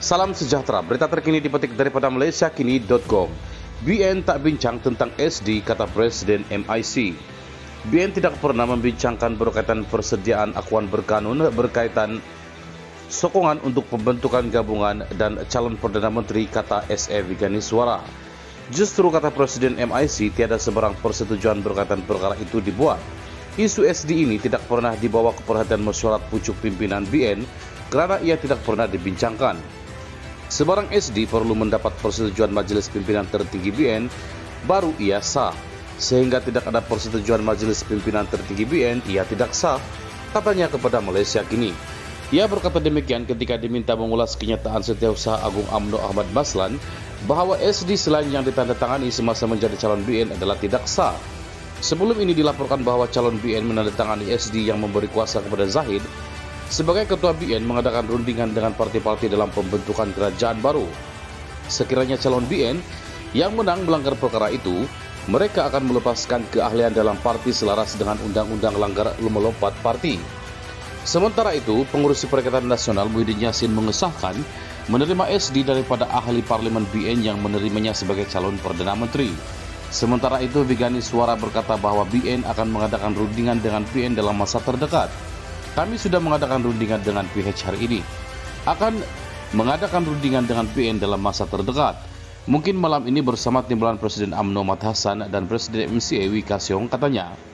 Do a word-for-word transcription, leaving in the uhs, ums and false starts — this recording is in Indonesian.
Salam sejahtera, berita terkini dipetik daripada malaysia kini titik com. B N tak bincang tentang S D, kata Presiden M I C. B N tidak pernah membincangkan berkaitan persediaan akuan berkanun berkaitan sokongan untuk pembentukan gabungan dan calon Perdana Menteri, kata S E Viganiswara. Justru, kata Presiden M I C, tiada sebarang persetujuan berkaitan perkara itu dibuat. Isu S D ini tidak pernah dibawa ke perhatian mesyuarat pucuk pimpinan B N kerana ia tidak pernah dibincangkan. Sebarang S D perlu mendapat persetujuan Majelis Pimpinan Tertinggi B N, baru ia sah. Sehingga tidak ada persetujuan Majelis Pimpinan Tertinggi B N, ia tidak sah, katanya kepada Malaysia Kini. Ia berkata demikian ketika diminta mengulas kenyataan Setiausaha Agung U M N O Ahmad Baslan bahawa S D selain yang ditandatangani semasa menjadi calon B N adalah tidak sah. Sebelum ini dilaporkan bahawa calon B N menandatangani S D yang memberi kuasa kepada Zahid sebagai ketua B N mengadakan rundingan dengan parti-parti dalam pembentukan kerajaan baru. Sekiranya calon B N yang menang melanggar perkara itu, mereka akan melepaskan keahlian dalam parti selaras dengan undang-undang langgar melompat parti. Sementara itu, pengurusi Perikatan Nasional Muhyiddin Yassin mengesahkan menerima S D daripada ahli parlimen B N yang menerimanya sebagai calon Perdana Menteri. Sementara itu, Viganiswara berkata bahawa B N akan mengadakan rundingan dengan P N dalam masa terdekat. Kami sudah mengadakan rundingan dengan P H hari ini. Akan mengadakan rundingan dengan P N dalam masa terdekat. Mungkin malam ini bersama timbalan Presiden U M N O Mat Hassan dan Presiden M C A Wee Ka Siong, katanya.